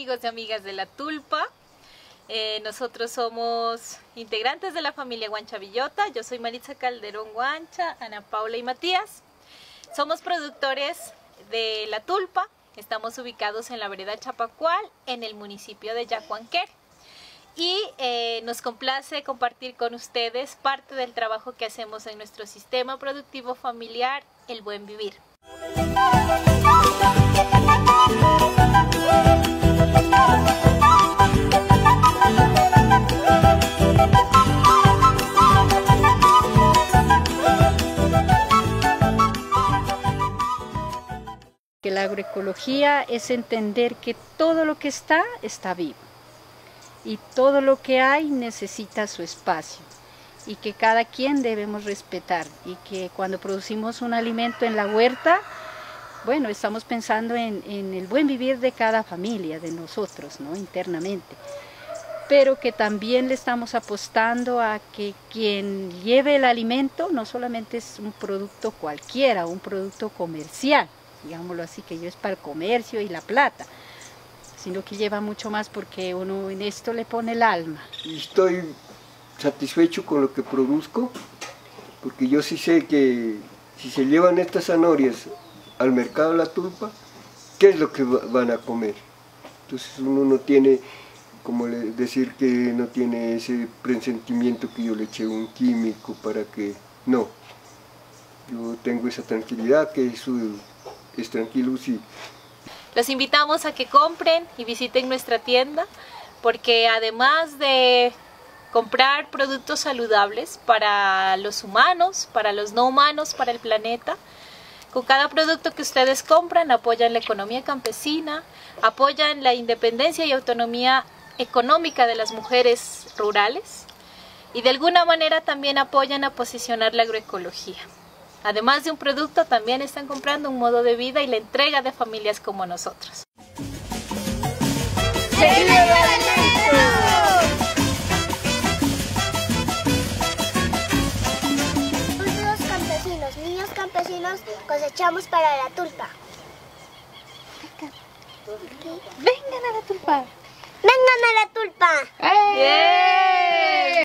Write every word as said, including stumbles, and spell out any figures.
amigos y amigas de La Tulpa. Eh, nosotros somos integrantes de la familia Guancha Villota. Yo soy Maritza Calderón Guancha, Ana Paula y Matías. Somos productores de La Tulpa. Estamos ubicados en la vereda Chapacual, en el municipio de Yacuanquer. Y eh, nos complace compartir con ustedes parte del trabajo que hacemos en nuestro sistema productivo familiar, El Buen Vivir. Que la agroecología es entender que todo lo que está, está vivo. Y todo lo que hay necesita su espacio. Y que cada quien debemos respetar. Y que cuando producimos un alimento en la huerta, bueno, estamos pensando en, en el buen vivir de cada familia, de nosotros, ¿no? Internamente. Pero que también le estamos apostando a que quien lleve el alimento no solamente es un producto cualquiera, un producto comercial, digámoslo así, que yo es para el comercio y la plata, sino que lleva mucho más porque uno en esto le pone el alma. Estoy satisfecho con lo que produzco, porque yo sí sé que si se llevan estas zanahorias al mercado de La Tulpa, ¿qué es lo que van a comer? Entonces uno no tiene, como decir que no tiene ese presentimiento que yo le eché un químico para que... No, yo tengo esa tranquilidad, que eso es tranquilo, sí. Los invitamos a que compren y visiten nuestra tienda, porque además de comprar productos saludables para los humanos, para los no humanos, para el planeta, con cada producto que ustedes compran apoyan la economía campesina, apoyan la independencia y autonomía económica de las mujeres rurales y de alguna manera también apoyan a posicionar la agroecología. Además de un producto, también están comprando un modo de vida y la entrega de familias como nosotros. Nosotros campesinos, niños campesinos, cosechamos para La Tulpa. Vengan a La Tulpa. ¡Vengan a La Tulpa! ¡Eh!